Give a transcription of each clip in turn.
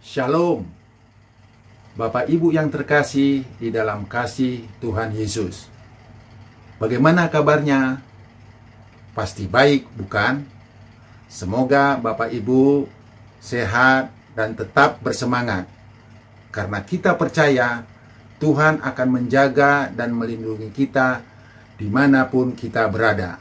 Shalom, Bapak Ibu yang terkasih di dalam kasih Tuhan Yesus. Bagaimana kabarnya? Pasti baik, bukan? Semoga Bapak Ibu sehat dan tetap bersemangat. Karena kita percaya Tuhan akan menjaga dan melindungi kita dimanapun kita berada.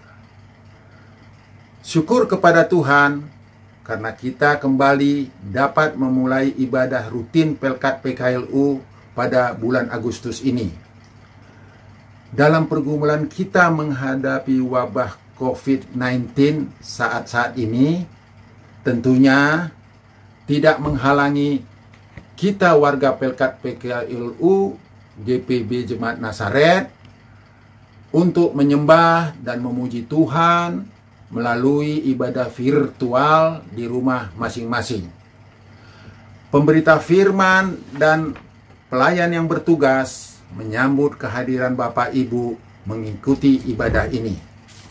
Syukur kepada Tuhan karena kita kembali dapat memulai ibadah rutin Pelkat PKLU pada bulan Agustus ini. Dalam pergumulan kita menghadapi wabah COVID-19 saat-saat ini, tentunya tidak menghalangi kita warga Pelkat PKLU GPB Jemaat Nazaret untuk menyembah dan memuji Tuhan melalui ibadah virtual di rumah masing-masing. Pemberita firman dan pelayan yang bertugas menyambut kehadiran Bapak Ibu mengikuti ibadah ini.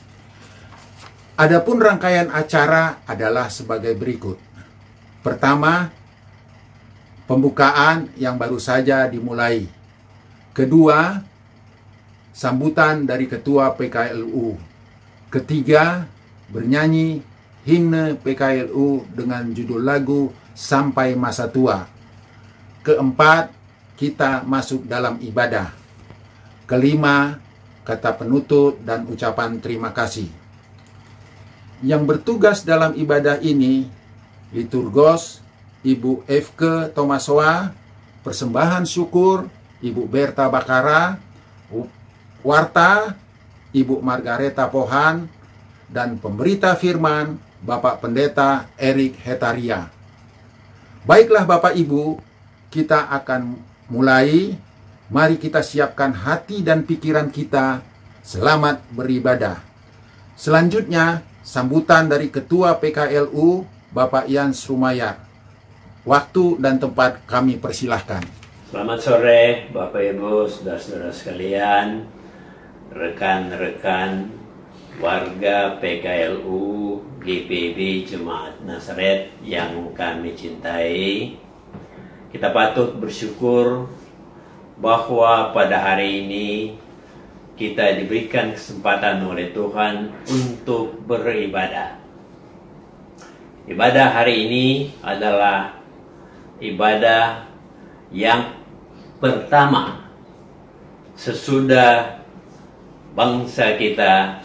Adapun rangkaian acara adalah sebagai berikut. Pertama, pembukaan yang baru saja dimulai. Kedua, sambutan dari Ketua PKLU. Ketiga, bernyanyi himne PKLU dengan judul lagu Sampai Masa Tua. Keempat, kita masuk dalam ibadah. Kelima, kata penutup dan ucapan terima kasih. Yang bertugas dalam ibadah ini, liturgos Ibu F.K. Tomasoa, persembahan syukur Ibu Berta Bakara, warta Ibu Margareta Pohan, dan pemberita firman Bapak Pendeta Erik Hetaria. Baiklah Bapak Ibu, kita akan mulai. Mari kita siapkan hati dan pikiran kita. Selamat beribadah. Selanjutnya, sambutan dari Ketua PKLU Bapak Yans Rumayar. Waktu dan tempat kami persilahkan. Selamat sore Bapak Ibu, saudara-saudara sekalian, rekan-rekan warga PKLU GPB Jemaat Nazaret yang kami cintai. Kita patut bersyukur bahwa pada hari ini kita diberikan kesempatan oleh Tuhan untuk beribadah. Ibadah hari ini adalah ibadah yang pertama sesudah bangsa kita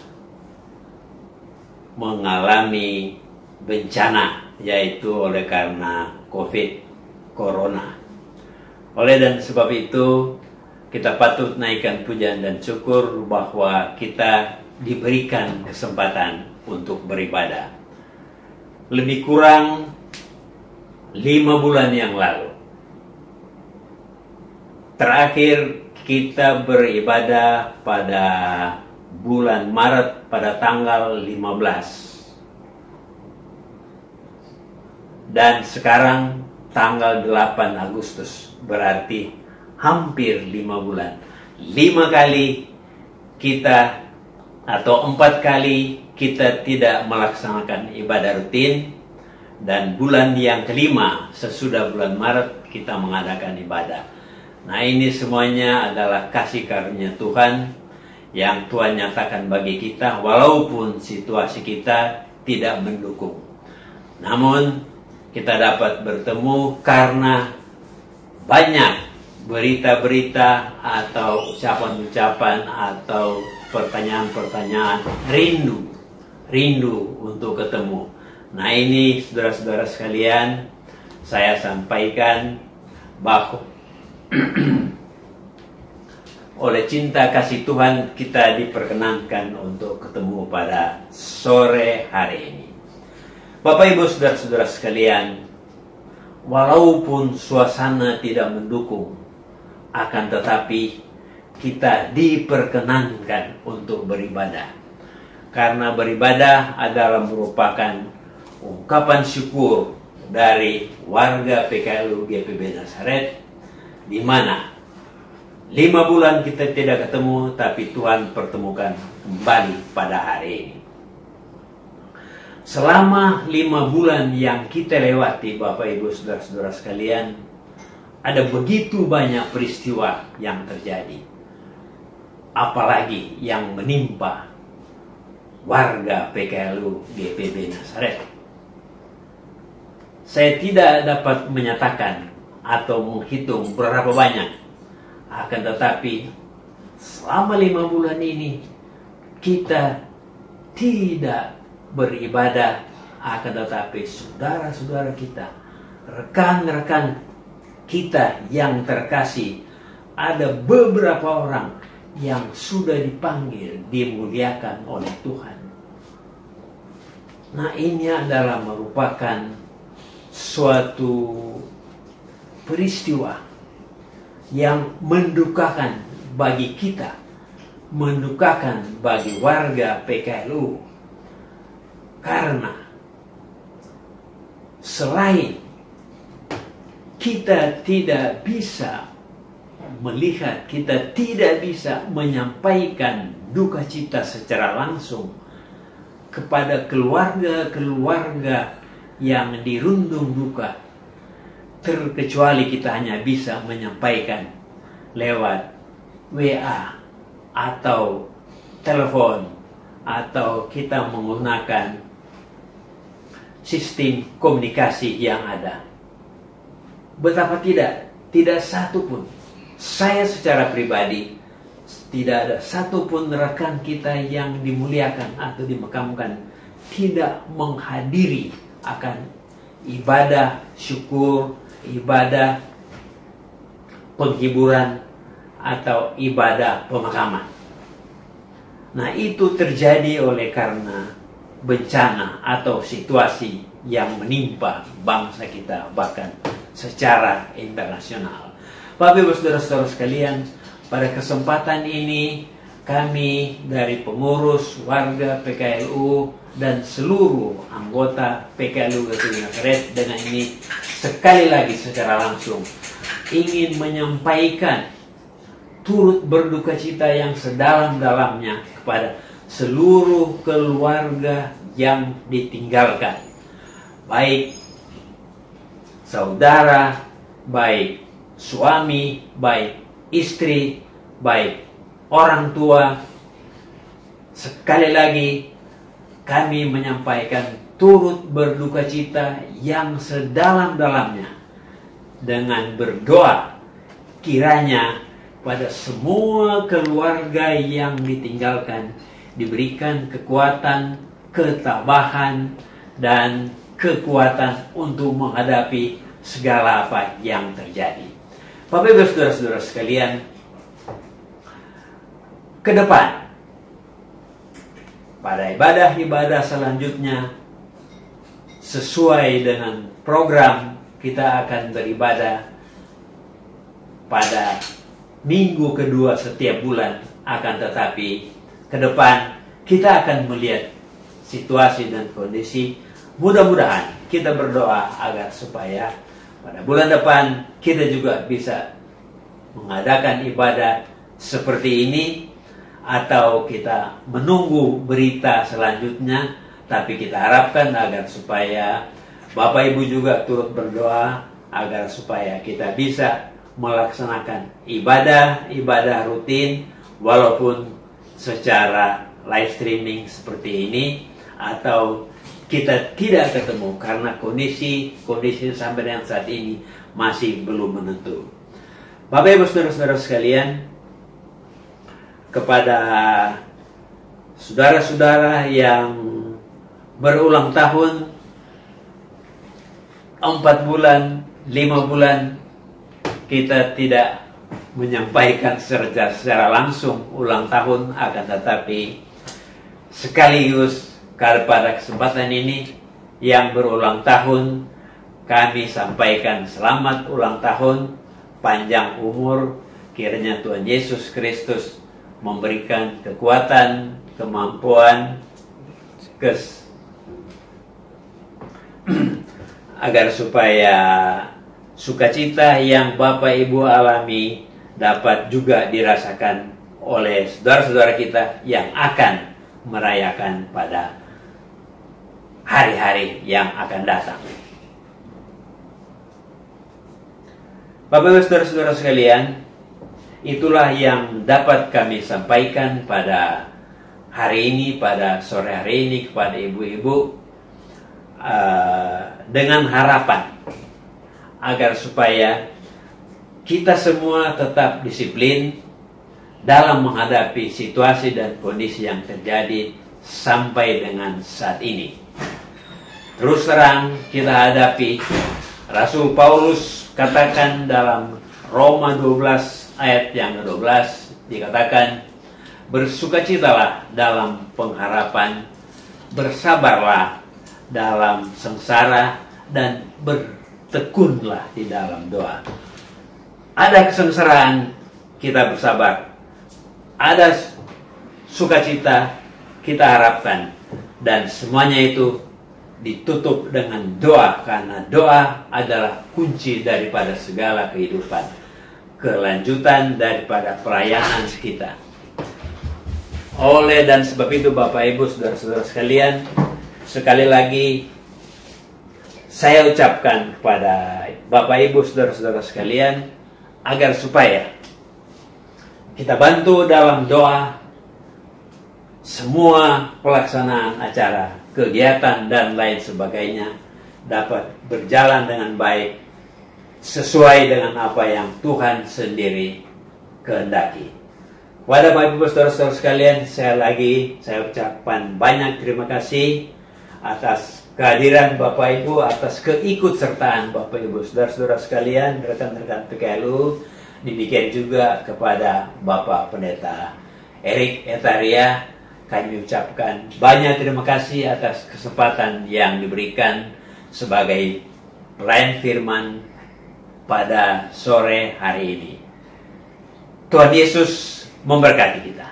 mengalami bencana, yaitu oleh karena Corona. Oleh dan sebab itu, kita patut naikkan pujian dan syukur bahwa kita diberikan kesempatan untuk beribadah. Lebih kurang 5 bulan yang lalu, terakhir kita beribadah pada bulan Maret pada tanggal 15. Dan sekarang tanggal 8 Agustus, berarti hampir 5 bulan. 5 kali kita atau 4 kali kita tidak melaksanakan ibadah rutin, dan bulan yang kelima sesudah bulan Maret kita mengadakan ibadah. Nah, ini semuanya adalah kasih karunia Tuhan yang Tuhan nyatakan bagi kita walaupun situasi kita tidak mendukung. Namun kita dapat bertemu karena banyak berita-berita atau ucapan-ucapan atau pertanyaan-pertanyaan rindu untuk ketemu. Nah, ini saudara-saudara sekalian, saya sampaikan bahwa oleh cinta kasih Tuhan kita diperkenankan untuk ketemu pada sore hari ini. Bapak Ibu saudara-saudara sekalian, walaupun suasana tidak mendukung, akan tetapi kita diperkenankan untuk beribadah. Karena beribadah adalah merupakan ungkapan syukur dari warga PKLU GPB Nazaret, di mana 5 bulan kita tidak ketemu, tapi Tuhan pertemukan kembali pada hari ini. Selama 5 bulan yang kita lewati, Bapak Ibu Saudara-saudara sekalian, ada begitu banyak peristiwa yang terjadi. Apalagi yang menimpa warga PKLU GPB Nazaret. Saya tidak dapat menyatakan atau menghitung berapa banyak. Akan tetapi selama 5 bulan ini kita tidak beribadah. Akan tetapi saudara-saudara kita, rekan-rekan kita yang terkasih, ada beberapa orang yang sudah dipanggil, dimuliakan oleh Tuhan. Nah, ini adalah merupakan suatu peristiwa yang mendukakan bagi kita, mendukakan bagi warga PKLU, karena selain kita tidak bisa melihat, kita tidak bisa menyampaikan duka cita secara langsung kepada keluarga-keluarga yang dirundung duka, terkecuali kita hanya bisa menyampaikan lewat WA atau telepon, atau kita menggunakan sistem komunikasi yang ada. Betapa tidak satu pun, saya secara pribadi, tidak ada satupun rekan kita yang dimuliakan atau dimakamkan tidak menghadiri akan ibadah syukur, ibadah penghiburan, atau ibadah pemakaman. Nah, itu terjadi oleh karena bencana atau situasi yang menimpa bangsa kita, bahkan secara internasional. Bapak Ibu Saudara-saudara sekalian, pada kesempatan ini kami dari pengurus warga PKLU dan seluruh anggota PKLU GPB Nazaret dengan ini sekali lagi secara langsung ingin menyampaikan turut berduka cita yang sedalam-dalamnya kepada seluruh keluarga yang ditinggalkan, baik saudara, baik suami, baik istri, baik orang tua. Sekali lagi kami menyampaikan turut berduka cita yang sedalam-dalamnya dengan berdoa kiranya pada semua keluarga yang ditinggalkan diberikan kekuatan, ketabahan, dan kekuatan untuk menghadapi segala apa yang terjadi. Bapak Ibu Saudara-saudara sekalian, ke depan pada ibadah-ibadah selanjutnya sesuai dengan program, kita akan beribadah pada minggu kedua setiap bulan. Akan tetapi ke depan kita akan melihat situasi dan kondisi. Mudah-mudahan kita berdoa agar supaya pada bulan depan kita juga bisa mengadakan ibadah seperti ini, atau kita menunggu berita selanjutnya. Tapi kita harapkan agar supaya Bapak Ibu juga turut berdoa agar supaya kita bisa melaksanakan ibadah rutin walaupun secara live streaming seperti ini, atau kita tidak ketemu karena kondisi sampai dengan saat ini masih belum menentu. Bapak Ibu Saudara-saudara sekalian, kepada saudara-saudara yang berulang tahun 4 bulan, 5 bulan, kita tidak menyampaikan secara langsung ulang tahun, akan tetapi sekaligus pada kesempatan ini yang berulang tahun kami sampaikan selamat ulang tahun, panjang umur, kiranya Tuhan Yesus Kristus memberikan kekuatan, kemampuan, agar supaya sukacita yang Bapak Ibu alami dapat juga dirasakan oleh saudara-saudara kita yang akan merayakan pada hari-hari yang akan datang. Bapak Ibu saudara-saudara sekalian, itulah yang dapat kami sampaikan pada hari ini, pada sore hari ini kepada ibu-ibu, dengan harapan agar supaya kita semua tetap disiplin dalam menghadapi situasi dan kondisi yang terjadi sampai dengan saat ini. Terus terang kita hadapi, Rasul Paulus katakan dalam Roma 12 ayat yang ke-12, dikatakan, bersukacitalah dalam pengharapan, bersabarlah dalam sengsara, dan bertekunlah di dalam doa. Ada kesengsaraan, kita bersabar. Ada sukacita, kita harapkan. Dan semuanya itu ditutup dengan doa, karena doa adalah kunci daripada segala kehidupan, kelanjutan daripada pelayanan kita. Oleh dan sebab itu Bapak Ibu saudara-saudara sekalian, sekali lagi saya ucapkan kepada Bapak Ibu saudara-saudara sekalian agar supaya kita bantu dalam doa semua pelaksanaan acara, kegiatan dan lain sebagainya dapat berjalan dengan baik sesuai dengan apa yang Tuhan sendiri kehendaki. Kepada Bapak Ibu saudara-saudara sekalian, saya ucapkan banyak terima kasih atas kehadiran Bapak Ibu, atas keikutsertaan Bapak Ibu saudara-saudara sekalian, rekan-rekan PKLU. Demikian juga kepada Bapak Pendeta Erik Etaria, kami ucapkan banyak terima kasih atas kesempatan yang diberikan sebagai pelayan firman pada sore hari ini. Tuhan Yesus memberkati kita.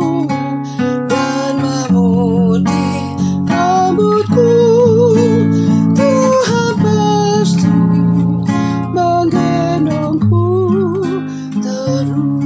dan memutih rambutku. Tuhan pasti menggendongku terus.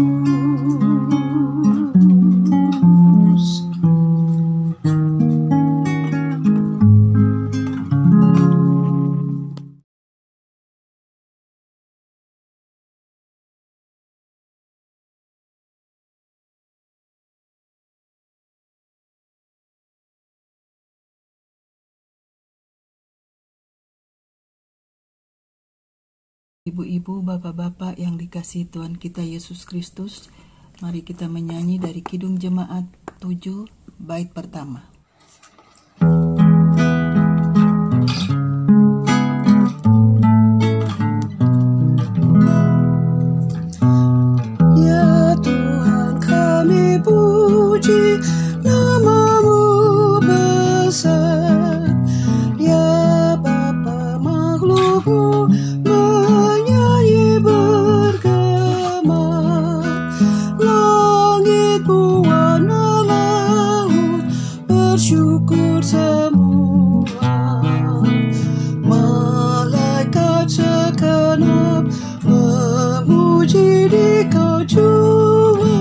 Ibu-ibu, bapak-bapak yang dikasihi Tuhan kita Yesus Kristus, mari kita menyanyi dari Kidung Jemaat 7, bait pertama. Ya Tuhan kami puji, nama-Mu besar. Ya Bapa makhluk-Mu menyanyi bergema. Langit buana laut bersyukur semua. Malaikat segenap memuji Dikau jua.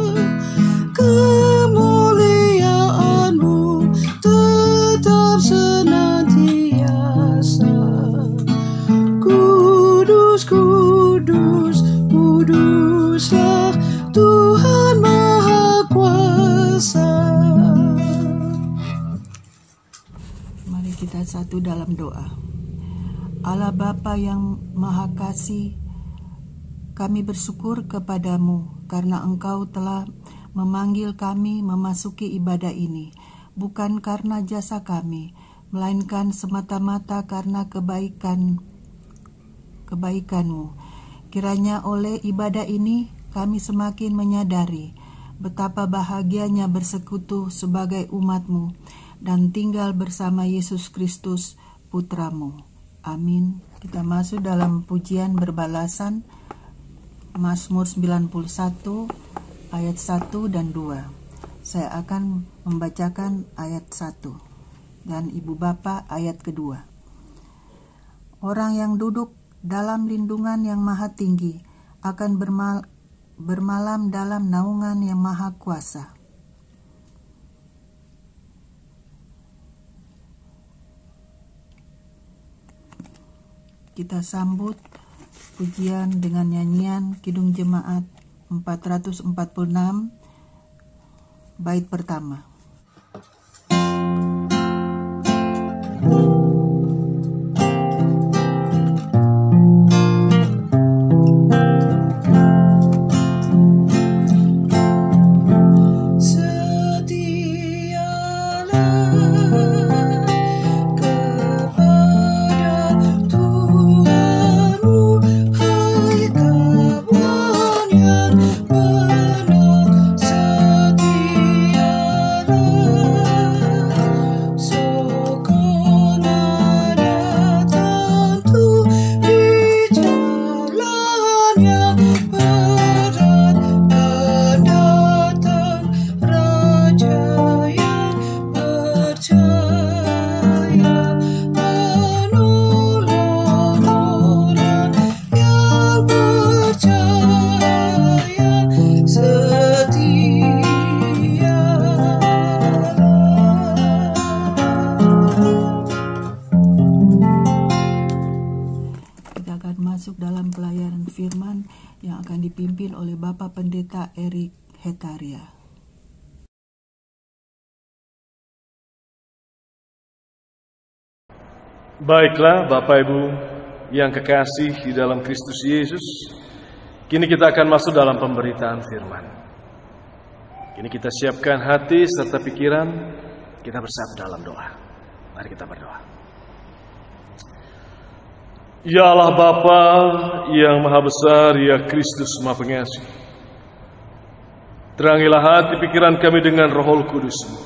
Kemuliaan-Mu tetap senantiasa. Kudus, kudus, kuduslah Tuhan Maha Kuasa. Mari kita satu dalam doa. Allah Bapa yang Maha Kasih, kami bersyukur kepadamu karena Engkau telah memanggil kami memasuki ibadah ini, bukan karena jasa kami, melainkan semata-mata karena kebaikan-Mu. Kiranya oleh ibadah ini kami semakin menyadari betapa bahagianya bersekutu sebagai umat-Mu dan tinggal bersama Yesus Kristus Putra-Mu. Amin. Kita masuk dalam pujian berbalasan Mazmur 91 ayat 1 dan 2. Saya akan membacakan ayat 1 dan Ibu Bapak ayat kedua. Orang yang duduk dalam lindungan yang maha tinggi akan bermalam dalam naungan yang maha kuasa. Kita sambut pujian dengan nyanyian Kidung Jemaat 446 bait pertama. Dipimpin oleh Bapak Pendeta Erik Hetaria. Baiklah Bapak Ibu yang kekasih di dalam Kristus Yesus, kini kita akan masuk dalam pemberitaan firman. Kini kita siapkan hati serta pikiran, kita bersatu dalam doa. Mari kita berdoa. Ya Allah Bapa yang Maha Besar, ya Kristus Maha Pengasih, terangilah hati pikiran kami dengan Roh Kudus-Mu,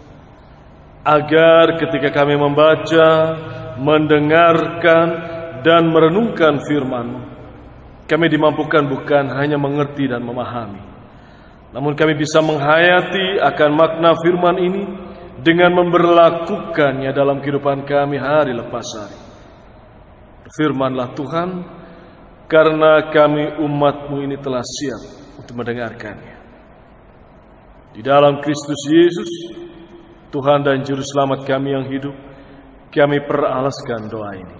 agar ketika kami membaca, mendengarkan, dan merenungkan firman-Mu, kami dimampukan bukan hanya mengerti dan memahami, namun kami bisa menghayati akan makna firman ini dengan memberlakukannya dalam kehidupan kami hari lepas hari. Firmanlah Tuhan, karena kami umat-Mu ini telah siap untuk mendengarkannya. Di dalam Kristus Yesus, Tuhan dan Juru Selamat kami yang hidup, kami peralaskan doa ini.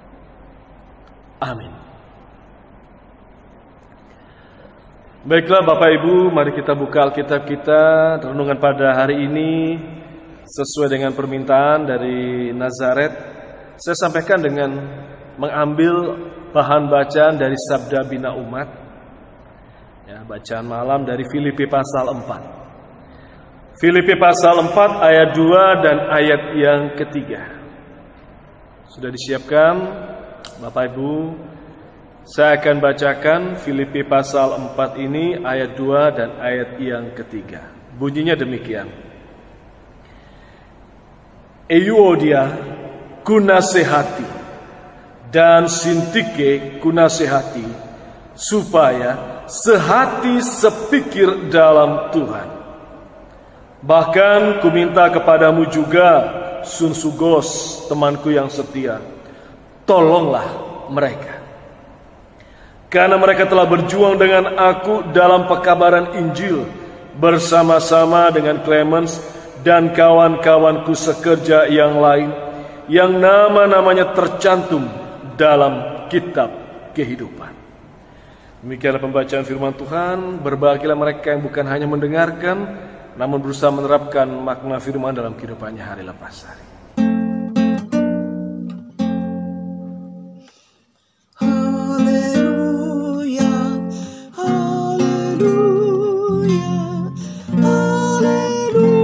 Amin. Baiklah Bapak Ibu, mari kita buka Alkitab kita. Renungan pada hari ini sesuai dengan permintaan dari Nazaret, saya sampaikan dengan mengambil bahan bacaan dari Sabda Bina Umat. Ya, bacaan malam dari Filipi pasal 4. Filipi pasal 4 ayat 2 dan ayat yang ketiga. Sudah disiapkan Bapak Ibu? Saya akan bacakan Filipi pasal 4 ini ayat 2 dan ayat yang ketiga. Bunyinya demikian. Euodia kunasehati dan Sintike kunasehati, supaya sehati sepikir dalam Tuhan. Bahkan kuminta kepadamu juga, Sunsugos, temanku yang setia, tolonglah mereka. Karena mereka telah berjuang dengan aku dalam pekabaran Injil, bersama-sama dengan Clemens dan kawan-kawanku sekerja yang lain, yang nama-namanya tercantum dalam kitab kehidupan. Demikianlah pembacaan firman Tuhan. Berbahagialah mereka yang bukan hanya mendengarkan, namun berusaha menerapkan makna firman dalam kehidupannya hari lepas hari. Haleluya, haleluya, haleluya.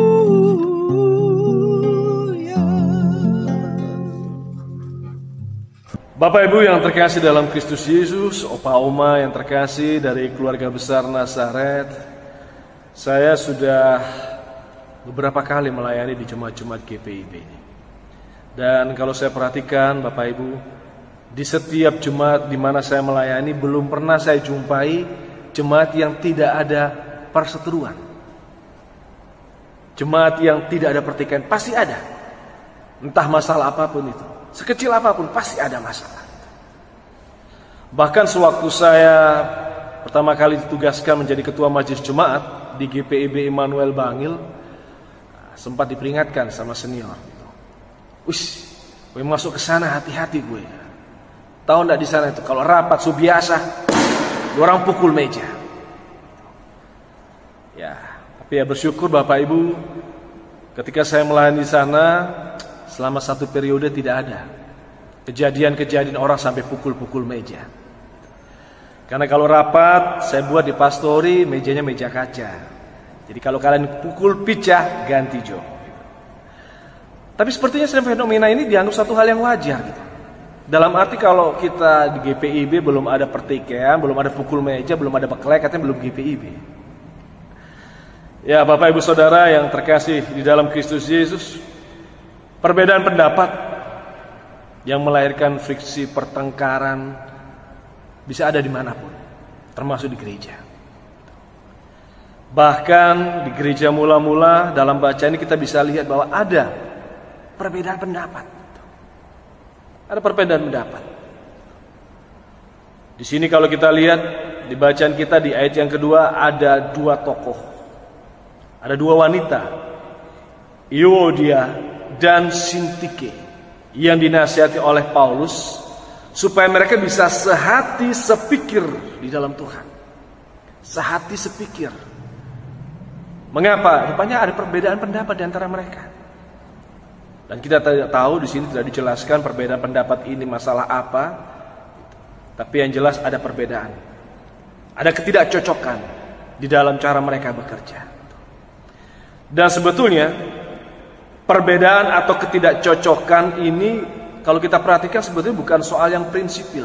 Bapak Ibu yang terkasih dalam Kristus Yesus, Opa Oma yang terkasih dari keluarga besar Nazaret, saya sudah beberapa kali melayani di jemaat-jemaat GPIB ini. Dan kalau saya perhatikan Bapak Ibu, di setiap jemaat di mana saya melayani, belum pernah saya jumpai jemaat yang tidak ada perseteruan. Jemaat yang tidak ada pertikaian, pasti ada. Entah masalah apapun itu, sekecil apapun pasti ada masalah. Bahkan sewaktu saya pertama kali ditugaskan menjadi ketua majelis jemaat di GPIB Immanuel Bangil, sempat diperingatkan sama senior. Wis, gue masuk ke sana hati-hati gue. Tahu nggak di sana itu kalau rapat biasa, orang pukul meja. Ya, tapi ya bersyukur Bapak Ibu, ketika saya melayani di sana, selama satu periode tidak ada kejadian-kejadian orang sampai pukul-pukul meja. Karena kalau rapat, saya buat di pastori, mejanya meja kaca. Jadi kalau kalian pukul pecah, ganti jok. Tapi sepertinya fenomena ini dianggap satu hal yang wajar gitu. Dalam arti kalau kita di GPIB belum ada pertikaian, belum ada pukul meja, belum ada beklek, katanya belum GPIB. Ya Bapak Ibu Saudara yang terkasih di dalam Kristus Yesus, perbedaan pendapat yang melahirkan friksi pertengkaran bisa ada dimanapun, termasuk di gereja. Bahkan di gereja mula-mula dalam bacaan ini kita bisa lihat bahwa ada perbedaan pendapat. Ada perbedaan pendapat. Di sini kalau kita lihat di bacaan kita di ayat yang kedua ada dua tokoh. Ada dua wanita, Euodia dan Sintike, yang dinasihati oleh Paulus supaya mereka bisa sehati sepikir di dalam Tuhan. Sehati sepikir. Mengapa? Rupanya ada perbedaan pendapat di antara mereka. Dan kita tidak tahu, di sini tidak dijelaskan perbedaan pendapat ini masalah apa. Tapi yang jelas ada perbedaan. Ada ketidakcocokan di dalam cara mereka bekerja. Dan sebetulnya perbedaan atau ketidakcocokan ini kalau kita perhatikan sebetulnya bukan soal yang prinsipil.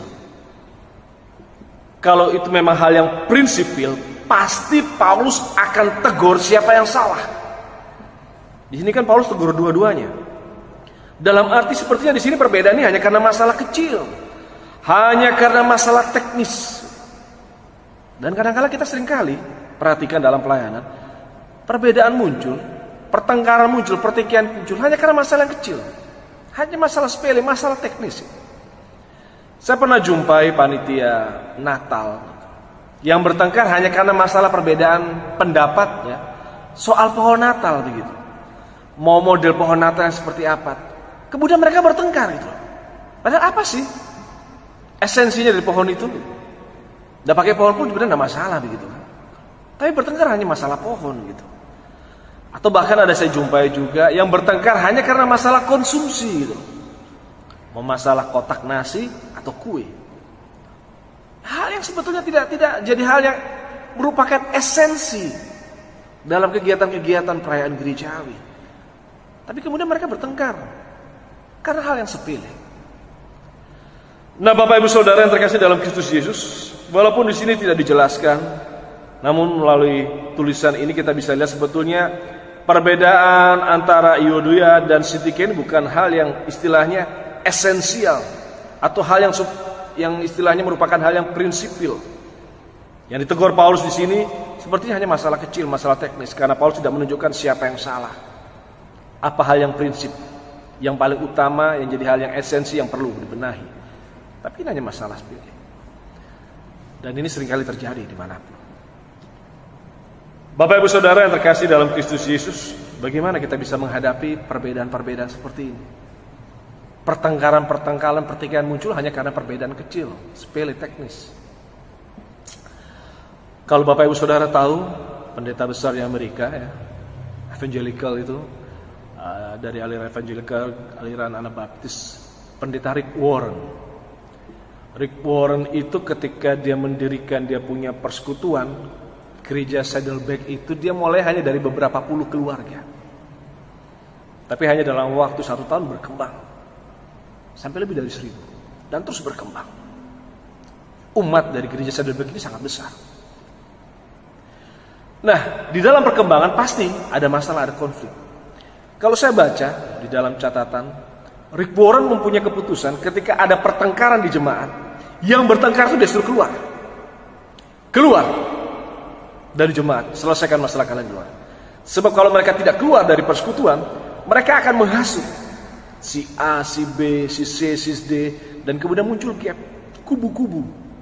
Kalau itu memang hal yang prinsipil, pasti Paulus akan tegur siapa yang salah. Di sini kan Paulus tegur dua-duanya. Dalam arti sepertinya di sini perbedaannya hanya karena masalah kecil, hanya karena masalah teknis. Dan kadang-kadang kita seringkali perhatikan dalam pelayanan, perbedaan muncul, pertengkaran muncul, pertikaian muncul hanya karena masalah yang kecil. Hanya masalah sepele, masalah teknis. Saya pernah jumpai panitia Natal yang bertengkar hanya karena masalah perbedaan pendapat ya, soal pohon Natal begitu. Mau model pohon Natal yang seperti apa. Kemudian mereka bertengkar itu. Padahal apa sih esensinya dari pohon itu? Udah pakai pohon pun sebenarnya enggak masalah begitu kan. Tapi bertengkar hanya masalah pohon gitu. Atau bahkan ada saya jumpai juga yang bertengkar hanya karena masalah konsumsi gitu. Mau masalah kotak nasi atau kue. Hal yang sebetulnya tidak jadi hal yang merupakan esensi dalam kegiatan-kegiatan perayaan gerejawi. Tapi kemudian mereka bertengkar karena hal yang sepele. Nah, Bapak Ibu Saudara yang terkasih dalam Kristus Yesus, walaupun di sini tidak dijelaskan, namun melalui tulisan ini kita bisa lihat sebetulnya perbedaan antara Euodia dan Syntyche ini bukan hal yang istilahnya esensial atau hal yang istilahnya merupakan hal yang prinsipil. Yang ditegur Paulus di sini sepertinya hanya masalah kecil, masalah teknis, karena Paulus tidak menunjukkan siapa yang salah. Apa hal yang prinsip, yang paling utama, yang jadi hal yang esensi yang perlu dibenahi. Tapi ini hanya masalah sepele. Dan ini seringkali terjadi dimanapun. Bapak Ibu Saudara yang terkasih dalam Kristus Yesus, bagaimana kita bisa menghadapi perbedaan-perbedaan seperti ini? Pertengkaran-pertengkaran, pertikaian muncul hanya karena perbedaan kecil, sepele, teknis. Kalau Bapak Ibu Saudara tahu, pendeta besar di Amerika ya, evangelical itu, dari aliran evangelical, aliran Anabaptis, pendeta Rick Warren. Rick Warren itu ketika dia mendirikan, dia punya persekutuan gereja Saddleback itu, dia mulai hanya dari beberapa puluh keluarga. Tapi hanya dalam waktu 1 tahun berkembang sampai lebih dari 1000 dan terus berkembang. Umat dari gereja Saddleback ini sangat besar. Nah, di dalam perkembangan pasti ada masalah, ada konflik. Kalau saya baca di dalam catatan, Rick Warren mempunyai keputusan ketika ada pertengkaran di jemaat, yang bertengkar itu disuruh keluar dari jemaat, selesaikan masalah kalian keluar. Sebab kalau mereka tidak keluar dari persekutuan, mereka akan menghasut si A, si B, si C, si D, dan kemudian muncul gap, kubu-kubu.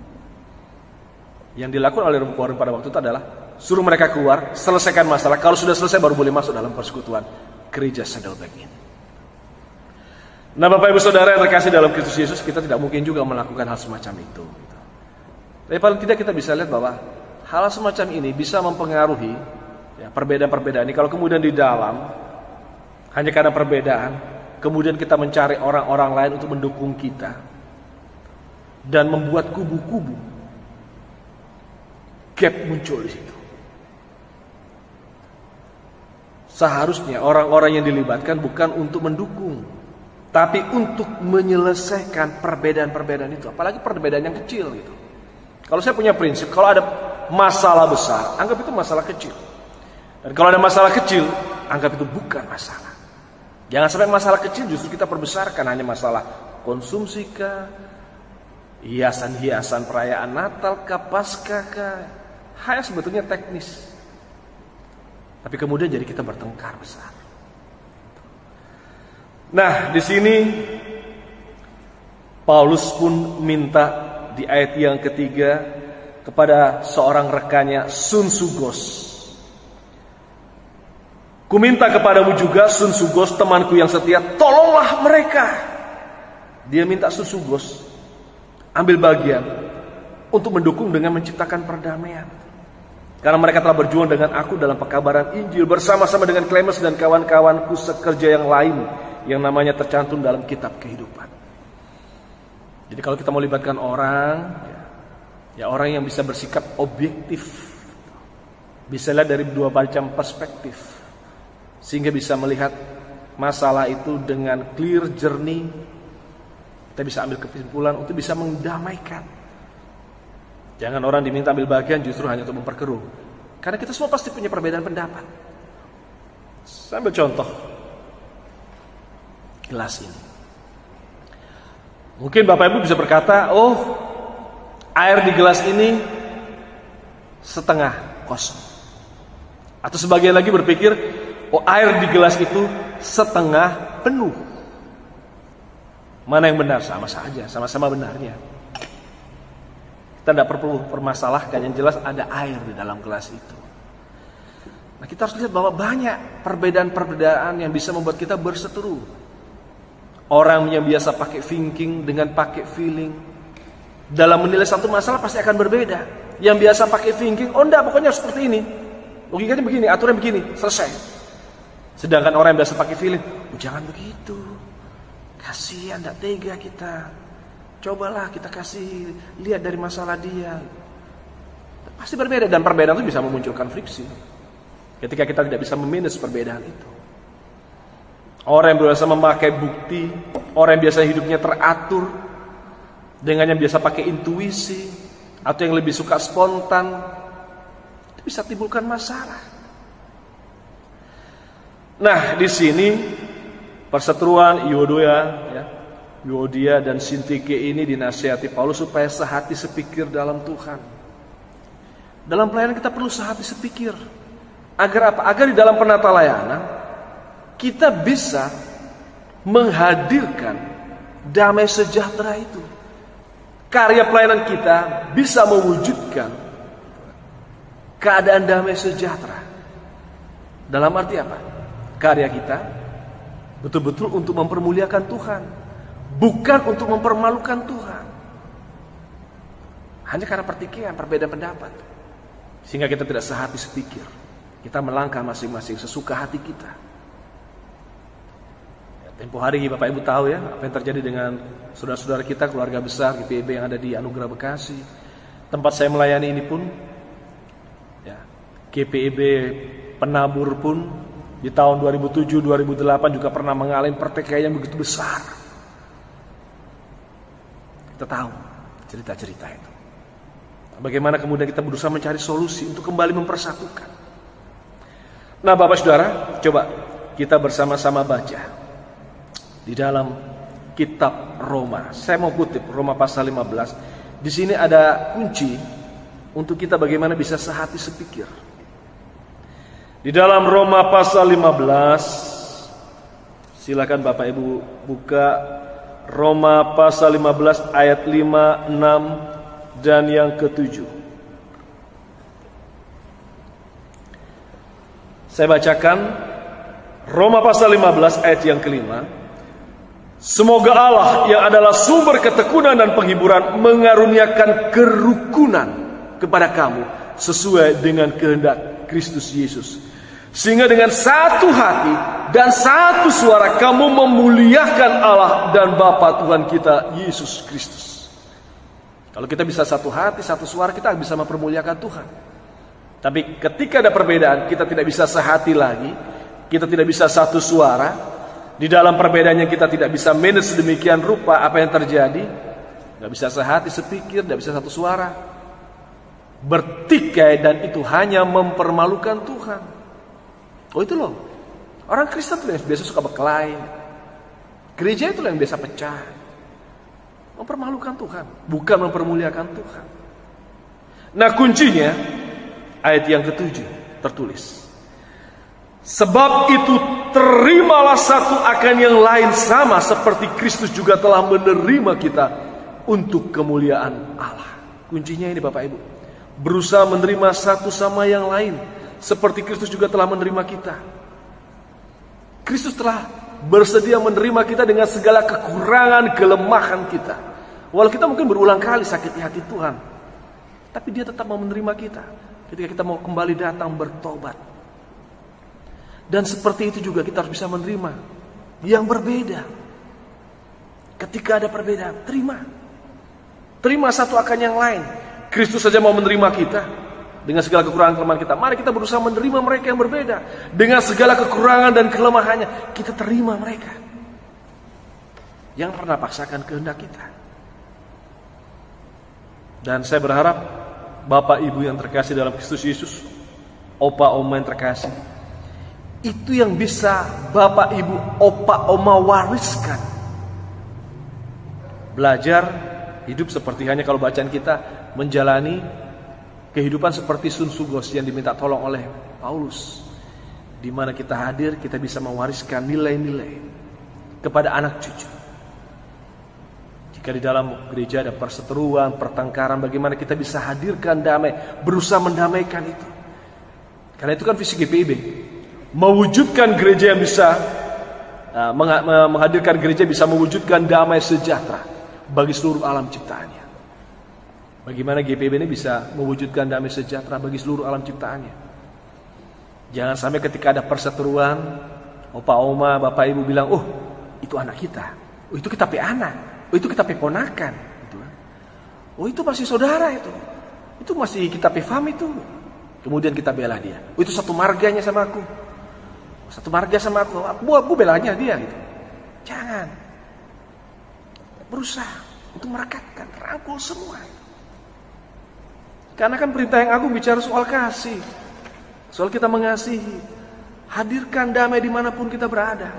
Yang dilakukan oleh Rick Warren pada waktu itu adalah suruh mereka keluar, selesaikan masalah. Kalau sudah selesai baru boleh masuk dalam persekutuan gereja Saddleback ini. Nah, Bapak Ibu Saudara yang terkasih dalam Kristus Yesus, kita tidak mungkin juga melakukan hal semacam itu. Tapi paling tidak kita bisa lihat bahwa hal semacam ini bisa mempengaruhi ya, perbedaan-perbedaan ini. Kalau kemudian di dalam hanya karena perbedaan, kemudian kita mencari orang-orang lain untuk mendukung kita dan membuat kubu-kubu, gap muncul di situ. Seharusnya orang-orang yang dilibatkan bukan untuk mendukung, tapi untuk menyelesaikan perbedaan-perbedaan itu. Apalagi perbedaan yang kecil gitu. Kalau saya punya prinsip, kalau ada masalah besar, anggap itu masalah kecil. Dan kalau ada masalah kecil, anggap itu bukan masalah. Jangan sampai masalah kecil justru kita perbesarkan, hanya masalah konsumsi kah, hiasan-hiasan perayaan Natal kah, Paskah kah, hal yang sebetulnya teknis. Tapi kemudian jadi kita bertengkar besar. Nah, di sini Paulus pun minta di ayat yang ketiga kepada seorang rekannya, Sunsugos. Ku minta kepadamu juga, Sunsugos, temanku yang setia, tolonglah mereka. Dia minta Sunsugos ambil bagian untuk mendukung dengan menciptakan perdamaian. Karena mereka telah berjuang dengan aku dalam pekabaran Injil bersama-sama dengan Clemens dan kawan-kawanku sekerja yang lain yang namanya tercantum dalam kitab kehidupan. Jadi kalau kita mau libatkan orang, ya orang yang bisa bersikap objektif, bisa lihat dari dua macam perspektif, sehingga bisa melihat masalah itu dengan clear, jernih. Kita bisa ambil kesimpulan untuk bisa mendamaikan. Jangan orang diminta ambil bagian justru hanya untuk memperkeruh. Karena kita semua pasti punya perbedaan pendapat. Saya ambil contoh gelas ini. Mungkin Bapak Ibu bisa berkata, oh, air di gelas ini setengah kosong. Atau sebagian lagi berpikir, oh air di gelas itu setengah penuh. Mana yang benar? Sama saja, sama-sama benarnya. Kita tidak perlu permasalahkan, yang jelas ada air di dalam gelas itu. Nah, kita harus lihat bahwa banyak perbedaan-perbedaan yang bisa membuat kita berseteru. Orang yang biasa pakai thinking dengan pakai feeling, dalam menilai satu masalah pasti akan berbeda. Yang biasa pakai thinking, oh enggak, pokoknya seperti ini, logikanya begini, aturan begini, selesai. Sedangkan orang yang biasa pakai feeling, oh jangan begitu, kasihan, enggak tega kita. Cobalah kita kasih lihat dari masalah dia. Pasti berbeda, dan perbedaan itu bisa memunculkan friksi ketika kita tidak bisa memanage perbedaan itu. Orang yang biasa memakai bukti, orang yang biasa hidupnya teratur, dengan yang biasa pakai intuisi, atau yang lebih suka spontan, itu bisa timbulkan masalah. Nah, di sini perseteruan Euodia dan Sintike ini dinasihati Paulus supaya sehati sepikir dalam Tuhan. Dalam pelayanan kita perlu sehati sepikir. Agar apa? Agar di dalam penata layanan kita bisa menghadirkan damai sejahtera itu. Karya pelayanan kita bisa mewujudkan keadaan damai sejahtera. Dalam arti apa? Karya kita betul-betul untuk mempermuliakan Tuhan, bukan untuk mempermalukan Tuhan. Hanya karena pertikaian, perbedaan pendapat, sehingga kita tidak sehati sepikir. Kita melangkah masing-masing sesuka hati kita. Tempo hari Bapak Ibu tahu ya apa yang terjadi dengan saudara-saudara kita, keluarga besar GPIB yang ada di Anugerah Bekasi. Tempat saya melayani ini pun ya, GPIB Penabur pun di tahun 2007-2008 juga pernah mengalami pertikaian yang begitu besar. Kita tahu cerita-cerita itu. Bagaimana kemudian kita berusaha mencari solusi untuk kembali mempersatukan. Nah, Bapak Saudara, coba kita bersama-sama baca di dalam kitab Roma. Saya mau kutip Roma pasal 15. Di sini ada kunci untuk kita bagaimana bisa sehati sepikir. Di dalam Roma pasal 15, silakan Bapak Ibu buka Roma pasal 15 ayat 5, 6 dan yang ke-7. Saya bacakan Roma pasal 15 ayat yang ke-5. Semoga Allah yang adalah sumber ketekunan dan penghiburan mengaruniakan kerukunan kepada kamu sesuai dengan kehendak Kristus Yesus, sehingga dengan satu hati dan satu suara kamu memuliakan Allah dan Bapa Tuhan kita Yesus Kristus. Kalau kita bisa satu hati, satu suara, kita bisa mempermuliakan Tuhan. Tapi ketika ada perbedaan, kita tidak bisa sehati lagi, kita tidak bisa satu suara. Di dalam perbedaannya kita tidak bisa manage sedemikian rupa apa yang terjadi. Tidak bisa sehati sepikir, tidak bisa satu suara. Bertikai, dan itu hanya mempermalukan Tuhan. Oh itu loh, orang Kristen itu yang biasa suka berkelahi. Gereja itu yang biasa pecah. Mempermalukan Tuhan, bukan mempermuliakan Tuhan. Nah kuncinya ayat yang ke-7 tertulis, sebab itu terimalah satu akan yang lain sama seperti Kristus juga telah menerima kita untuk kemuliaan Allah. Kuncinya ini Bapak Ibu, berusaha menerima satu sama yang lain seperti Kristus juga telah menerima kita. Kristus telah bersedia menerima kita dengan segala kekurangan, kelemahan kita. Walau kita mungkin berulang kali sakiti hati Tuhan, tapi Dia tetap mau menerima kita ketika kita mau kembali datang bertobat. Dan seperti itu juga kita harus bisa menerima yang berbeda. Ketika ada perbedaan, terima satu akan yang lain. Kristus saja mau menerima kita dengan segala kekurangan kelemahan kita. Mari kita berusaha menerima mereka yang berbeda dengan segala kekurangan dan kelemahannya. Kita terima mereka. Jangan pernah paksakan kehendak kita. Dan saya berharap Bapak Ibu yang terkasih dalam Kristus Yesus, Opa Oma yang terkasih, itu yang bisa Bapak Ibu, Opa Oma wariskan. Belajar hidup seperti hanya kalau bacaan kita menjalani Kehidupan seperti Sun Sugos yang diminta tolong oleh Paulus, di mana kita hadir, kita bisa mewariskan nilai-nilai kepada anak cucu. Jika di dalam gereja ada perseteruan, pertengkaran, bagaimana kita bisa hadirkan damai, berusaha mendamaikan itu. Karena itu kan visi GPIB, mewujudkan gereja yang bisa menghadirkan gereja bisa mewujudkan damai sejahtera bagi seluruh alam ciptaannya. Bagaimana GPIB ini bisa mewujudkan damai sejahtera bagi seluruh alam ciptaannya? Jangan sampai ketika ada perseteruan, opa, oma, bapak, ibu bilang, oh itu anak kita, oh itu kita pe anak, oh itu kita pe ponakan, oh itu masih saudara itu masih kita pe fam itu. Kemudian kita bela dia, oh itu satu marganya sama aku, satu marga sama aku belanya dia gitu. Jangan, berusaha untuk merekatkan, rangkul semua. Karena kan perintah yang agung bicara soal kasih, soal kita mengasihi, hadirkan damai dimanapun kita berada.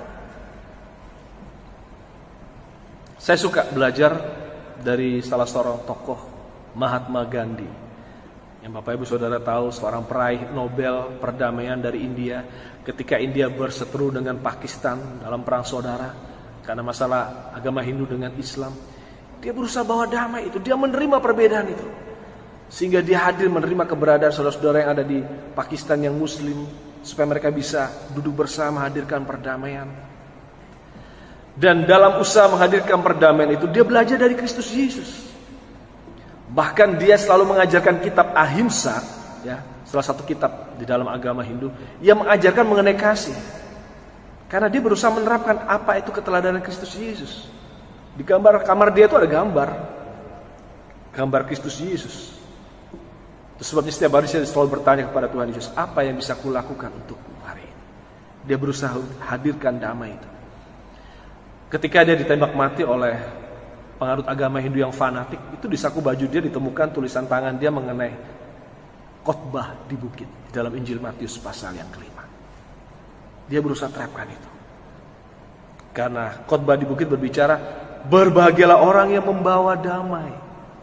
Saya suka belajar dari salah seorang tokoh, Mahatma Gandhi, yang Bapak Ibu Saudara tahu, seorang peraih Nobel perdamaian dari India. Ketika India berseteru dengan Pakistan dalam perang saudara karena masalah agama Hindu dengan Islam, dia berusaha bawa damai itu, dia menerima perbedaan itu. Sehingga dia hadir menerima keberadaan saudara-saudara yang ada di Pakistan yang muslim, supaya mereka bisa duduk bersama hadirkan perdamaian. Dan dalam usaha menghadirkan perdamaian itu, dia belajar dari Kristus Yesus. Bahkan dia selalu mengajarkan kitab Ahimsa, ya, salah satu kitab di dalam agama Hindu yang mengajarkan mengenai kasih. Karena dia berusaha menerapkan apa itu keteladanan Kristus Yesus. Di kamar dia itu ada gambar Kristus Yesus. Itu sebabnya setiap hari saya selalu bertanya kepada Tuhan Yesus, apa yang bisa kulakukan untuk hari ini? Dia berusaha hadirkan damai itu. Ketika dia ditembak mati oleh penganut agama Hindu yang fanatik, itu di saku baju dia ditemukan tulisan tangan dia mengenai khotbah di bukit dalam Injil Matius pasal yang kelima. Dia berusaha terapkan itu. Karena khotbah di bukit berbicara, berbahagialah orang yang membawa damai.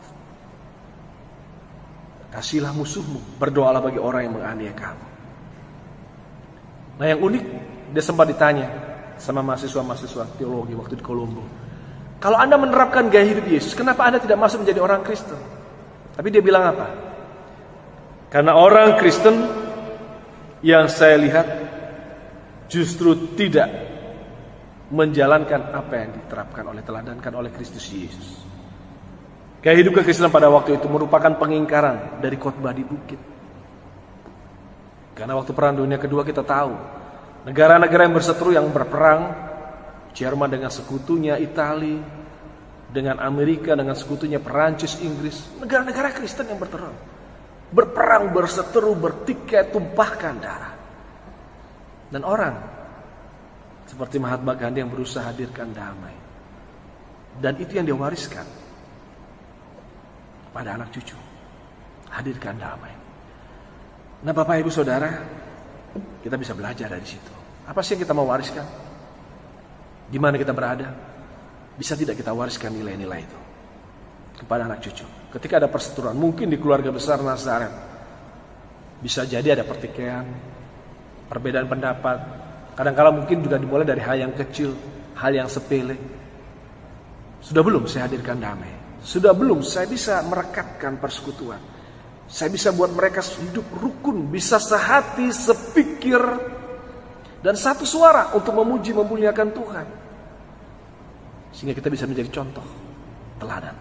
Kasihilah musuhmu, berdoalah bagi orang yang menganiaya kamu. Nah yang unik, dia sempat ditanya sama mahasiswa-mahasiswa teologi waktu di Kolombo, kalau Anda menerapkan gaya hidup Yesus, kenapa Anda tidak masuk menjadi orang Kristen? Tapi dia bilang apa? Karena orang Kristen yang saya lihat justru tidak menjalankan apa yang diterapkan teladankan oleh Kristus Yesus. Gaya hidup kekristenan pada waktu itu merupakan pengingkaran dari khotbah di bukit. Karena waktu Perang Dunia Kedua kita tahu, negara-negara yang berseteru yang berperang, Jerman dengan sekutunya Italia, dengan Amerika dengan sekutunya Perancis, Inggris, negara-negara Kristen yang berperang, berseteru, bertikai, tumpahkan darah. Dan orang seperti Mahatma Gandhi yang berusaha hadirkan damai. Dan itu yang dia wariskan pada anak cucu, hadirkan damai. Nah Bapak Ibu Saudara, kita bisa belajar dari situ. Apa sih yang kita mau wariskan? Di mana kita berada? Bisa tidak kita wariskan nilai-nilai itu kepada anak cucu? Ketika ada perseteruan, mungkin di keluarga besar Nazaret, bisa jadi ada pertikaian, perbedaan pendapat. Kadang-kala mungkin juga dimulai dari hal yang kecil, hal yang sepele. Sudah belum saya hadirkan damai? Sudah belum saya bisa merekatkan persekutuan? Saya bisa buat mereka hidup rukun, bisa sehati, sepikir, dan satu suara untuk memuji, memuliakan Tuhan. Sehingga kita bisa menjadi contoh, teladan.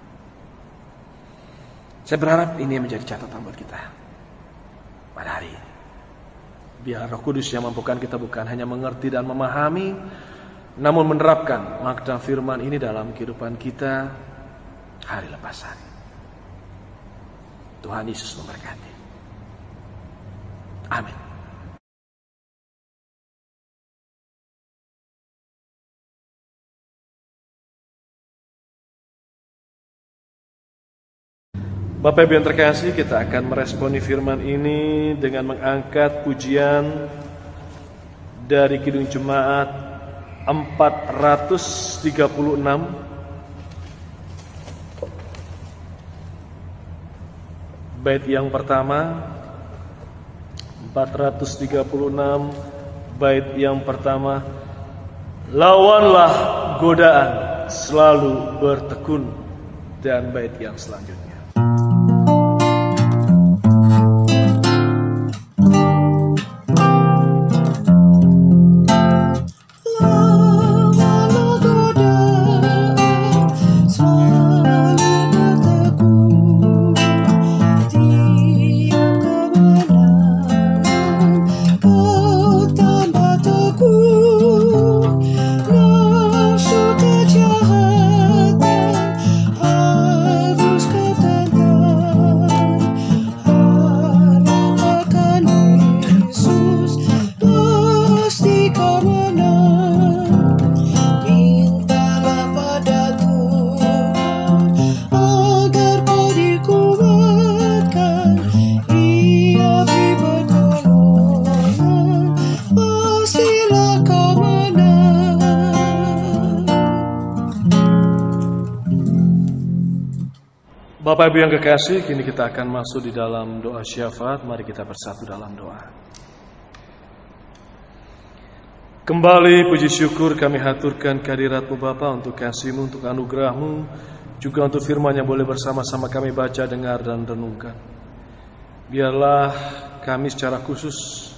Saya berharap ini yang menjadi catatan buat kita pada hari ini. Biar Roh Kudus yang mampukan kita bukan hanya mengerti dan memahami, namun menerapkan makna firman ini dalam kehidupan kita hari lepas hari. Tuhan Yesus memberkati. Amin. Bapak Ibu yang terkasih, kita akan meresponi firman ini dengan mengangkat pujian dari Kidung Jemaat 436 Bait yang pertama 436, bait yang pertama, lawanlah godaan, selalu bertekun. Dan bait yang selanjutnya, Bapak Ibu yang kekasih, kini kita akan masuk di dalam doa syafaat. Mari kita bersatu dalam doa. Kembali puji syukur kami haturkan kehadirat-Mu Bapa, untuk kasih-Mu, untuk anugerah-Mu, juga untuk firman yang boleh bersama-sama kami baca, dengar, dan renungkan. Biarlah kami secara khusus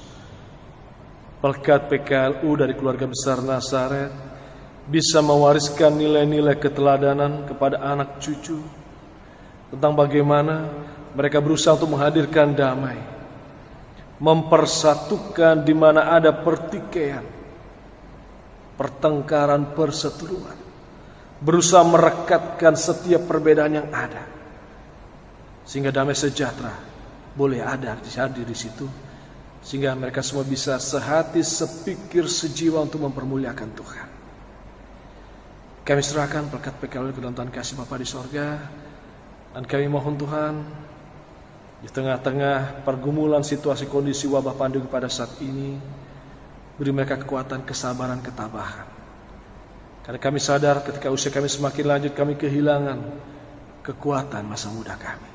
Pelkat PKLU dari keluarga besar Nazaret bisa mewariskan nilai-nilai keteladanan kepada anak cucu, tentang bagaimana mereka berusaha untuk menghadirkan damai, mempersatukan di mana ada pertikaian, pertengkaran, perseteruan, berusaha merekatkan setiap perbedaan yang ada, sehingga damai sejahtera boleh ada hadir di situ, sehingga mereka semua bisa sehati, sepikir, sejiwa untuk mempermuliakan Tuhan. Kami serahkan Pelkat PKLU ke dalam Tuhan kasih Bapa di sorga. Dan kami mohon Tuhan, di tengah-tengah pergumulan situasi kondisi wabah pandemi pada saat ini, beri mereka kekuatan, kesabaran, ketabahan. Karena kami sadar ketika usia kami semakin lanjut, kami kehilangan kekuatan masa muda kami.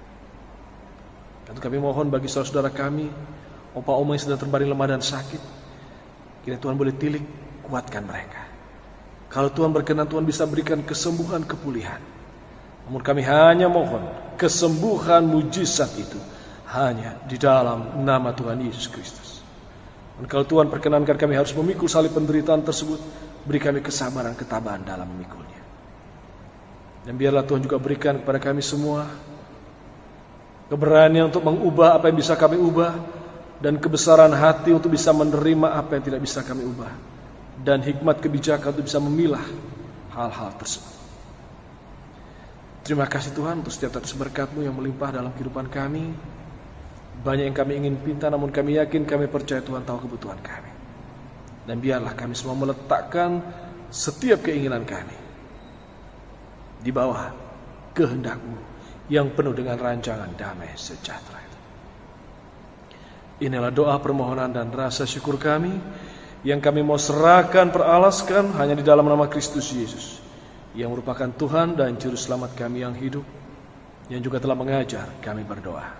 Dan kami mohon bagi saudara-saudara kami, opa-oma yang sedang terbaring lemah dan sakit, kiranya Tuhan boleh tilik, kuatkan mereka. Kalau Tuhan berkenan, Tuhan bisa berikan kesembuhan, kepulihan. Namun kami hanya mohon kesembuhan mujizat itu hanya di dalam nama Tuhan Yesus Kristus. Dan kalau Tuhan perkenankan kami harus memikul salib penderitaan tersebut, beri kami kesabaran, ketabahan dalam memikulnya. Dan biarlah Tuhan juga berikan kepada kami semua keberanian untuk mengubah apa yang bisa kami ubah, dan kebesaran hati untuk bisa menerima apa yang tidak bisa kami ubah, dan hikmat kebijakan untuk bisa memilah hal-hal tersebut. Terima kasih Tuhan untuk setiap tetes berkat-Mu yang melimpah dalam kehidupan kami. Banyak yang kami ingin pinta, namun kami yakin, kami percaya Tuhan tahu kebutuhan kami. Dan biarlah kami semua meletakkan setiap keinginan kami di bawah kehendak-Mu yang penuh dengan rancangan damai sejahtera. Inilah doa, permohonan, dan rasa syukur kami yang kami mau serahkan, peralaskan hanya di dalam nama Kristus Yesus, yang merupakan Tuhan dan Juru Selamat kami yang hidup, yang juga telah mengajar kami berdoa.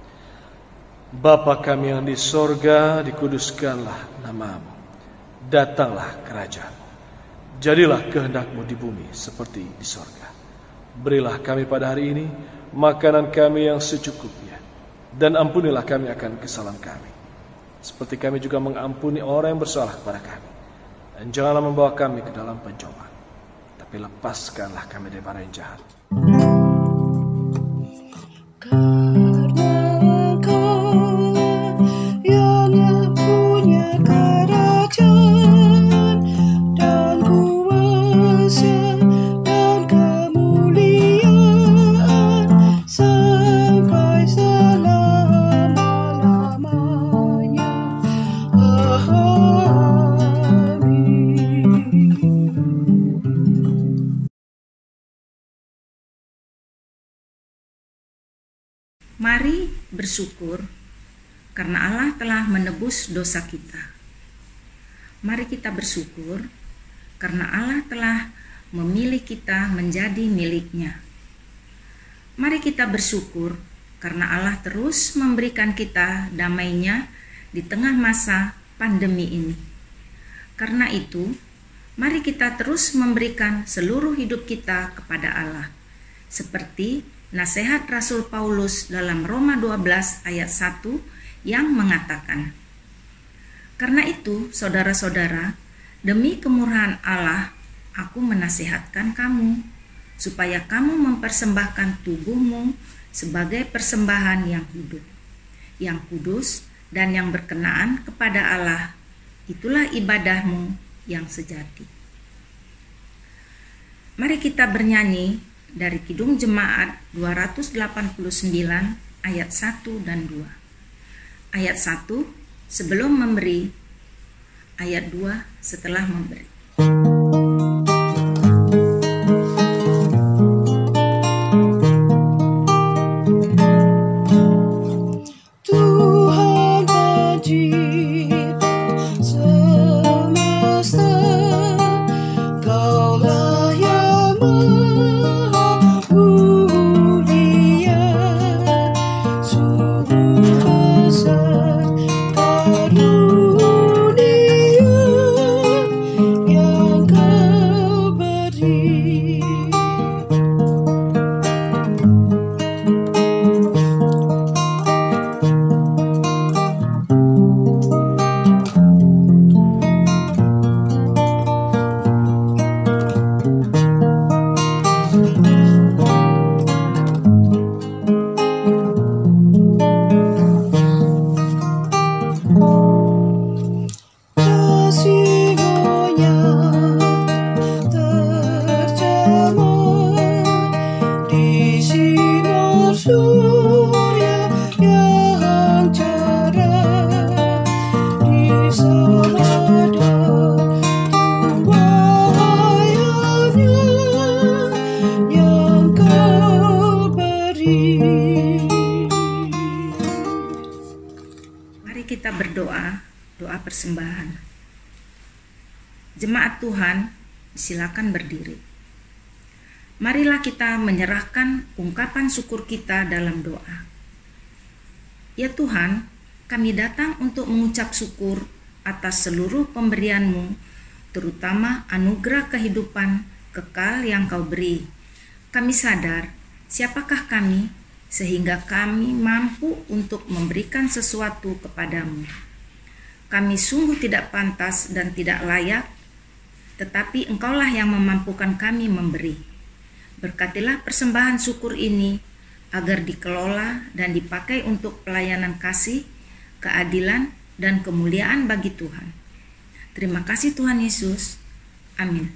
Bapa kami yang di sorga, dikuduskanlah nama-Mu, datanglah kerajaan-Mu, jadilah kehendak-Mu di bumi seperti di sorga. Berilah kami pada hari ini makanan kami yang secukupnya, dan ampunilah kami akan kesalahan kami, seperti kami juga mengampuni orang yang bersalah kepada kami. Dan janganlah membawa kami ke dalam pencobaan, tapi lepaskanlah kami dari bara yang jahat. Karena Engkau yang punya kerajaan dan kuasa dan kemuliaan sampai selama-lamanya. Mari bersyukur karena Allah telah menebus dosa kita. Mari kita bersyukur karena Allah telah memilih kita menjadi miliknya. Mari kita bersyukur karena Allah terus memberikan kita damai-Nya di tengah masa pandemi ini. Karena itu, mari kita terus memberikan seluruh hidup kita kepada Allah, seperti nasihat Rasul Paulus dalam Roma 12 ayat 1 yang mengatakan, "Karena itu, saudara-saudara, demi kemurahan Allah, aku menasihatkan kamu, supaya kamu mempersembahkan tubuhmu sebagai persembahan yang hidup, yang kudus, dan yang berkenaan kepada Allah. Itulah ibadahmu yang sejati." Mari kita bernyanyi dari Kidung Jemaat 289 ayat 1 dan 2. Ayat 1 sebelum memberi, ayat 2 setelah memberi. Tuhan pencipta semesta, Kaulah yang maha mulia, sungguh besar karunia yang Kau beri. Kasih-Mu yang tercemar di sinar surya yang cerah, di samada tuayannya yang Kau beri. Mari kita berdoa, doa persembahan. Jemaat Tuhan, silakan berdiri. Marilah kita menyerahkan ungkapan syukur kita dalam doa. Ya Tuhan, kami datang untuk mengucap syukur atas seluruh pemberian-Mu, terutama anugerah kehidupan kekal yang Kau beri. Kami sadar siapakah kami sehingga kami mampu untuk memberikan sesuatu kepadamu. Kami sungguh tidak pantas dan tidak layak, tetapi Engkaulah yang memampukan kami memberi. Berkatilah persembahan syukur ini agar dikelola dan dipakai untuk pelayanan kasih, keadilan, dan kemuliaan bagi Tuhan. Terima kasih Tuhan Yesus. Amin.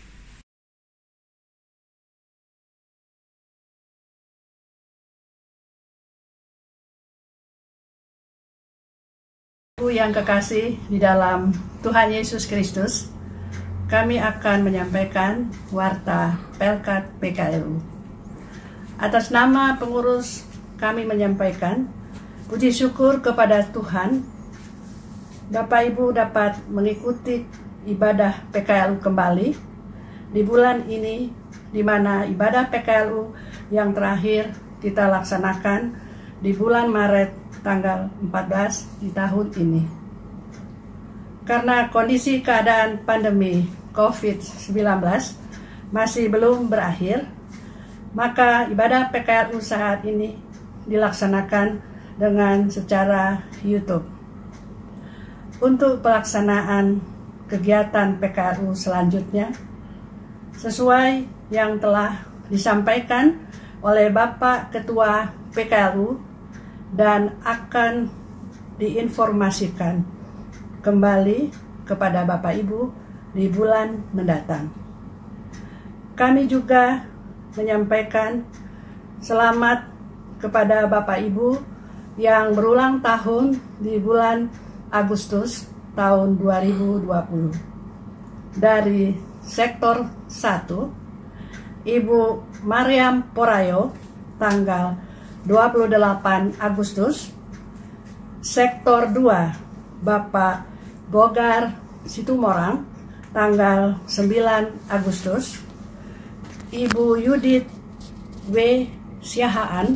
Ibu yang kekasih di dalam Tuhan Yesus Kristus, kami akan menyampaikan warta Pelkat PKLU. Atas nama pengurus kami menyampaikan puji syukur kepada Tuhan. Bapak Ibu dapat mengikuti ibadah PKLU kembali di bulan ini, di mana ibadah PKLU yang terakhir kita laksanakan di bulan Maret tanggal 14 di tahun ini. Karena kondisi keadaan pandemi COVID-19 masih belum berakhir, maka ibadah PKLU saat ini dilaksanakan dengan secara YouTube. Untuk pelaksanaan kegiatan PKLU selanjutnya, sesuai yang telah disampaikan oleh Bapak Ketua PKLU dan akan diinformasikan kembali kepada Bapak Ibu di bulan mendatang. Kami juga menyampaikan selamat kepada Bapak Ibu yang berulang tahun di bulan Agustus tahun 2020. Dari sektor 1, Ibu Mariam Porayo tanggal 28 Agustus, sektor 2 Bapak Bogar Situmorang tanggal 9 Agustus, Ibu Yudit W. Siahaan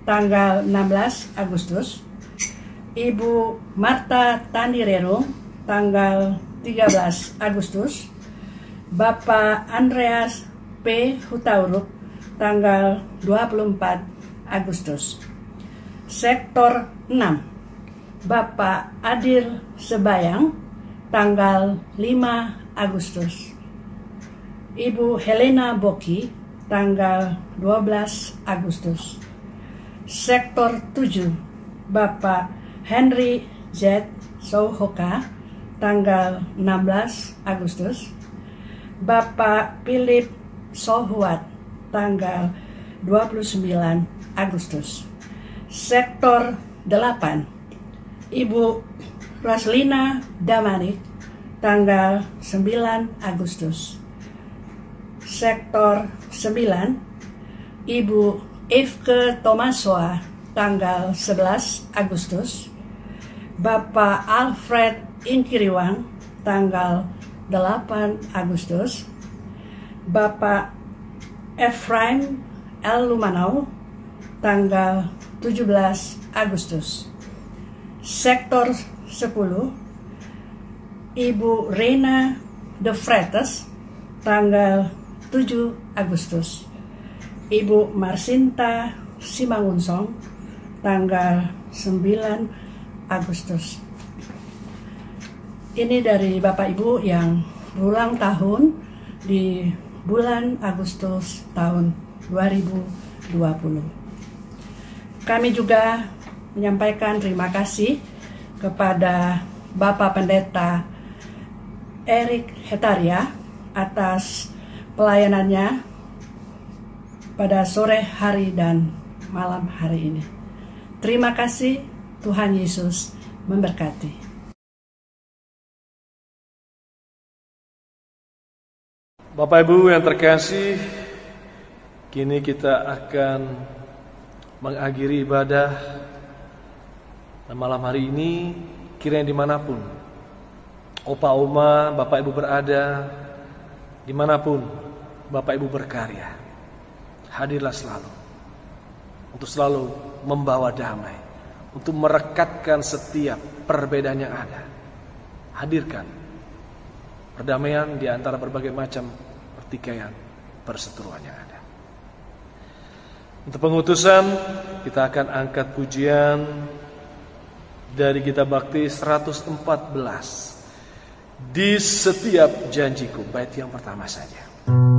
tanggal 16 Agustus. Ibu Marta Tandirerung, tanggal 13 Agustus. Bapak Andreas P. Hutauruk, tanggal 24 Agustus. Sektor 6, Bapak Adil Sebayang, tanggal 5 Agustus. Ibu Helena Boki, tanggal 12 Agustus. Sektor 7, Bapak Henry Z. Souhoka, tanggal 16 Agustus. Bapak Philip Sohuat, tanggal 29 Agustus. Sektor 8, Ibu Raslina Damanik, tanggal 9 Agustus. Sektor 9, Ibu Ifke Tomasoa, tanggal 11 Agustus. Bapak Alfred Inkiriwang, tanggal 8 Agustus. Bapak Efraim L. Lumanau, tanggal 17 Agustus. Sektor 10, Ibu Rena De Fretes, tanggal 7 Agustus. Ibu Marsinta Simangunsong, tanggal 9 Agustus. Ini dari Bapak Ibu yang berulang tahun di bulan Agustus tahun 2020. Kami juga menyampaikan terima kasih kepada Bapak Pendeta Erik Hetaria atas pelayanannya pada sore hari dan malam hari ini. Terima kasih, Tuhan Yesus memberkati. Bapak Ibu yang terkasih, kini kita akan mengakhiri ibadah malam hari ini. Kiranya dimanapun Opa Oma, Bapak Ibu berada, dimanapun Bapak Ibu berkarya, hadirlah selalu untuk selalu membawa damai, untuk merekatkan setiap perbedaan yang ada. Hadirkan perdamaian di antara berbagai macam pertikaian, perseteruan yang ada. Untuk pengutusan, kita akan angkat pujian dari Kitab Bakti 114. Di setiap janjiku, bait yang pertama saja.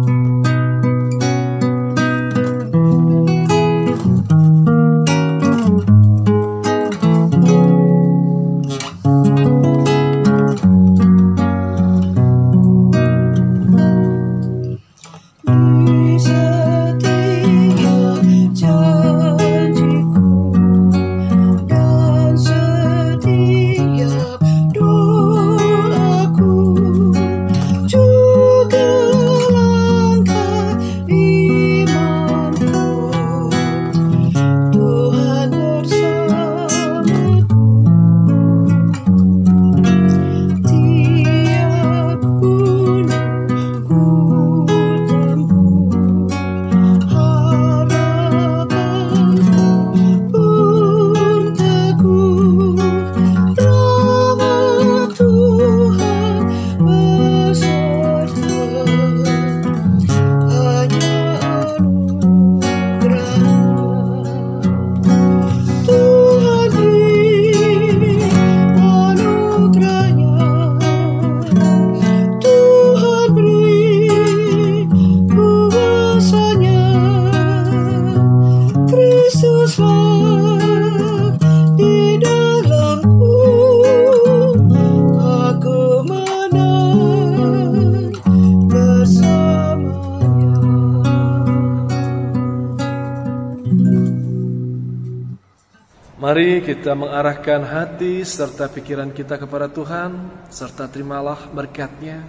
Mari kita mengarahkan hati serta pikiran kita kepada Tuhan, serta terimalah berkat-Nya.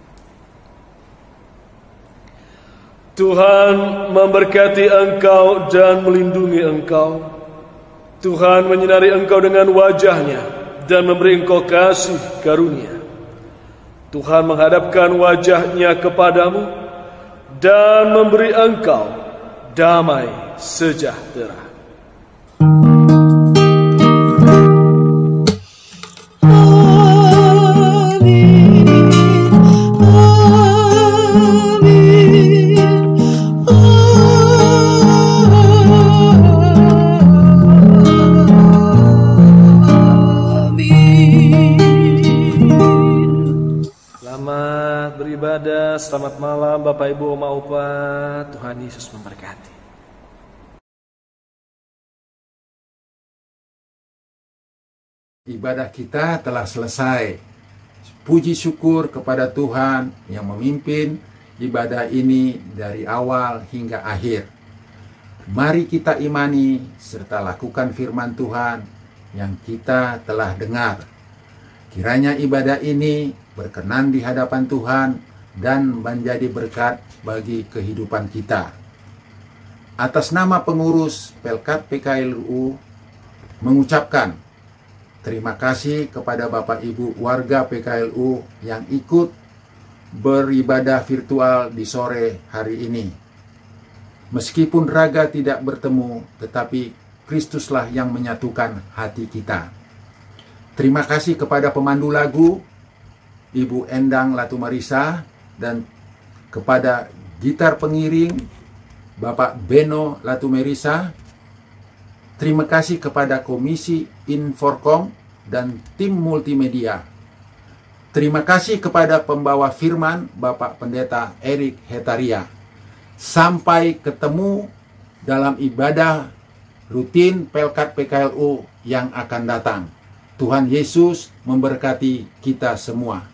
Tuhan memberkati engkau dan melindungi engkau. Tuhan menyinari engkau dengan wajah-Nya dan memberi engkau kasih karunia. Tuhan menghadapkan wajah-Nya kepadamu dan memberi engkau damai sejahtera. ibadah. Selamat malam Bapak Ibu Oma Opa. Tuhan Yesus memberkati. Ibadah kita telah selesai. Puji syukur kepada Tuhan yang memimpin ibadah ini dari awal hingga akhir. Mari kita imani serta lakukan firman Tuhan yang kita telah dengar. Kiranya ibadah ini berkenan di hadapan Tuhan dan menjadi berkat bagi kehidupan kita. Atas nama pengurus Pelkat PKLU mengucapkan terima kasih kepada Bapak Ibu warga PKLU yang ikut beribadah virtual di sore hari ini. Meskipun raga tidak bertemu, tetapi Kristuslah yang menyatukan hati kita. Terima kasih kepada pemandu lagu, Ibu Endang Latumarisa, dan kepada gitar pengiring, Bapak Beno Latumerisa. Terima kasih kepada Komisi Inforkom dan tim multimedia. Terima kasih kepada pembawa firman Bapak Pendeta Erik Hetaria. Sampai ketemu dalam ibadah rutin Pelkat PKLU yang akan datang. Tuhan Yesus memberkati kita semua.